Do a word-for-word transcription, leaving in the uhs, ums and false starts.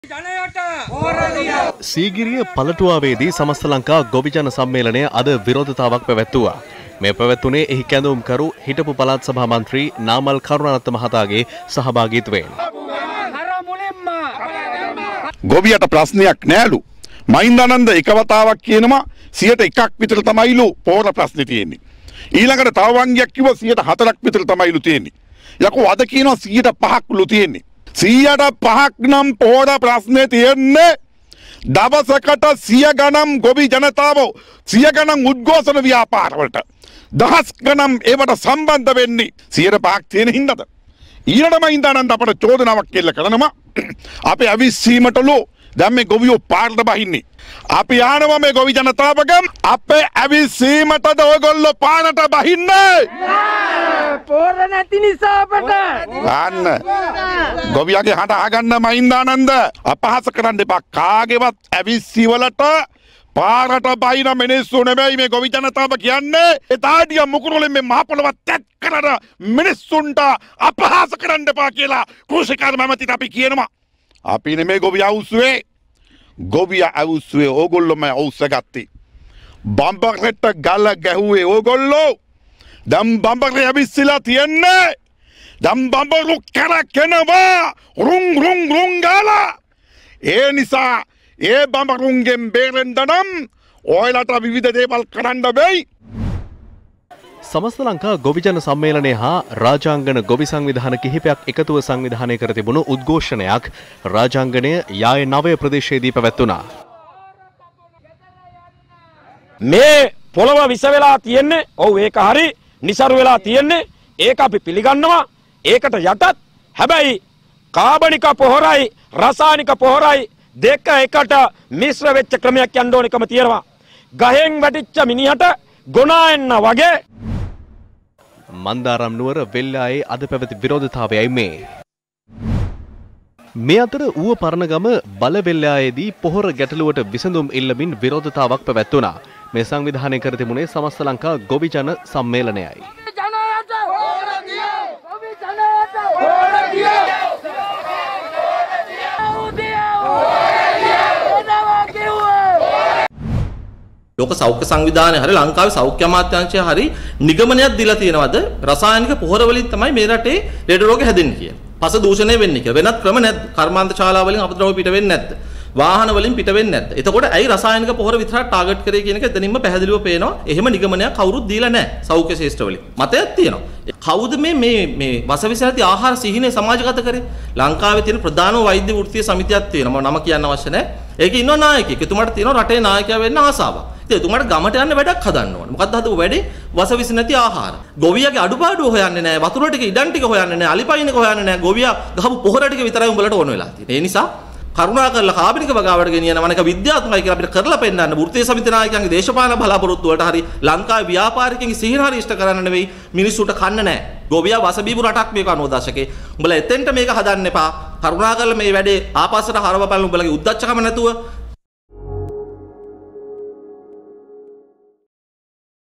සීගිරිය පළටුවාවේදී සමස්ත ලංකා ගොවිජන සම්මේලනය අද විරෝධතාවක් පැවැත්වුවා. මේ පැවැත්වුණේ එහි කැඳවුම්කරු හිටපු පළාත් සභා මන්ත්‍රී නාමල් කරුණාරත්න මහතාගේ සහභාගීත්වයෙන්. ගොවියට ප්‍රශ්නයක් නෑලු. මහින්දානන්ද එක වතාවක් කියනවා සියයට එකක් විතර තමයිලු පොහොර ප්‍රශ්නේ තියෙන්නේ. ඊළඟට තව වංගයක් කිව්වා සියයට හතරක් විතර තමයිලු තියෙන්නේ. යකෝ අද කියනවා සියයට පහක්ලු තියෙන්නේ. සියයට පහක් නම් පොහොර ප්‍රශ්නේ තියෙන්නේ. දවසකට සිය ගණන් ගොවි ජනතාව සිය ගණන් උද්ඝෝෂණ ව්‍යාපාරවලට දහස් ගණන් ඒවට සම්බන්ධ වෙන්නේ සියයට පහක් තියෙන හින්දාද? ඊළඟ මහින්දානන්ද අපට චෝදනාවක් කෙල්ල කරනවා. අපේ අවිස්සීමටලු දැන් මේ ගොවියෝ පාරට බහින්නේ. අපි ආනවා මේ ගොවි ජනතාවගෙන් අපේ අවිස්සීමටද ඔයගොල්ලෝ පාරට බහින්නේ? නෑ පොර නැති නිසා අපට. අන්න ගොවියාගේ හඬ අහගන්න මහින්දානන්ද අපහාස කරන්න එපා. කාගේවත් අවිස්සීවලට පාරට බහින මිනිස්සු නෙමෙයි මේ ගොවි ජනතාව කියන්නේ. ඒ තාඩිය මුකුරුලෙන් මේ මහ පොළව තැත් කරන මිනිස්සුන්ට අපහාස කරන්න එපා කියලා කෘෂිකාර මැමතිට අපි කියනවා. අපි නෙමෙයි ගොවියා අවුස්සුවේ. ගොවියා අවුස්සුවේ ඕගොල්ලෝම අවුස්ස ගත්තේ. බම්බරෙට ගල ගැහුවේ ඕගොල්ලෝ. දැන් බම්බරේ ඇවිස්සලා තියන්නේ. දැන් බම්බරු කරකනවා. රුං රුං රුං ගාලා. ඒ නිසා ඒ බම්බරුන්ගෙන් බේරෙන්න නම් ඔයාලට විවිධ දේවල් කරන්න වෙයි. සමස්ත ලංකා ගොවිජන සම්මේලනය හා රාජාංගන ගොවි සංවිධාන කිහිපයක් එකතුව සංවිධානය කර තිබුණු උද්ඝෝෂණයක් රාජාංගනය යාය නවය ප්‍රදේශයේදී පැවැත්වුණා. මේ පොළව විස වෙලා තියෙන්නේ ඔව් ඒක හරි નિසරු වෙලා තියෙන්නේ ඒක අපි පිළිගන්නවා ඒකට යටත් හැබැයි කාබනික පොහොරයි රසායනික පොහොරයි දෙක එකට මිශ්‍ර වෙච්ච ක්‍රමයක් යන්න ඕනකම තියෙනවා. ගහෙන් වැටිච්ච මිනිහට ගොනා එන්න වගේ. මන්දාරම් නුවර වෙල්ලායේ අද පැවති විරෝධතාවයයි මේ. මේ අතර ඌව පරණගම බලවෙල්ලායේදී පොහොර ගැටලුවට විසඳුම් ඉල්ලමින් විරෝධතාවක් පැවැත්වුණා. මේ සංවිධානය කර තිබුණේ සමස්ත ලංකා ගොවිජන සම්මේලනයයි. ලෝක සෞඛ්‍ය සංවිධානය හරි ලංකාවේ සෞඛ්‍ය අමාත්‍යාංශය හරි නිගමනයක් දීලා තියෙනවද රසායනික පොහොර වලින් තමයි මේ රටේ ලෙඩ රෝග හැදෙන්නේ කියලා. පස දූෂණය වෙන්නේ කියලා. වෙනත් ක්‍රම නැද්ද? කර්මාන්ත ශාලා වලින් අපද්‍රව්‍ය පිට වෙන්නේ නැද්ද? වාහන වලින් පිට වෙන්නේ නැද්ද? එතකොට ඇයි රසායනික පොහොර විතරක් ටාගට් කරේ කියන එක එතනින්ම පැහැදිලිව පේනවා. එහෙම නිගමනයක් කවුරුත් දීලා නැහැ සෞඛ්‍ය ශාස්ත්‍ර වලින්. මතයක් තියෙනවා. කවුද මේ මේ මේ වසවිස නැති ආහාර සිහිනේ සමාජගත කරේ? ලංකාවේ තියෙන ප්‍රධානම වෛද්‍ය වෘත්තීය සමිතියක් තියෙනවා. මම නම කියන්න අවශ්‍ය නැහැ. ඒකේ ඉන්නවා නායකයෙක්. එතුමාට තියෙනවා රටේ නායකයා වෙන්න ආසාවක්. එතුමාට ගමට යන්න වැඩක් හදන්න ඕනේ. මොකද්ද හදපු වැඩේ? වසවිස නැති ආහාර. ගොවියාගේ අඩුපාඩුව හොයන්නේ නැහැ. වතුර ටික ඉඩම් ටික හොයන්නේ නැහැ. අලිපයින්ක හොයන්නේ නැහැ. ගොවියා ගහපු පොහොර ටික විතරයි උඹලට ඕන වෙලා තියෙන්නේ. ඒ නිසා කරුණාකරලා කාබනික වගාවට ගෙනියන මනක විද්‍යාත්මකයි කියලා අපිට කරලා පෙන්නන්න වෘත්තීය සමිති නායකයන්ගේ දේශපාලන බලාපොරොත්තු වලට හරි ලංකාවේ ව්‍යාපාරිකයන්ගේ සිහින හරි ඉෂ්ට කරන්න නෙවෙයි මිනිස්සුන්ට කන්න නැහැ. ගොවියා වසබීපු රටක් මේක අනූ දශකේ. උඹලා එතෙන්ට මේක හදන්න එපා. කරුණාකරලා මේ වැඩේ ආපස්සට හරව බලන්න උඹලගේ උද්දච්චකම නැතුව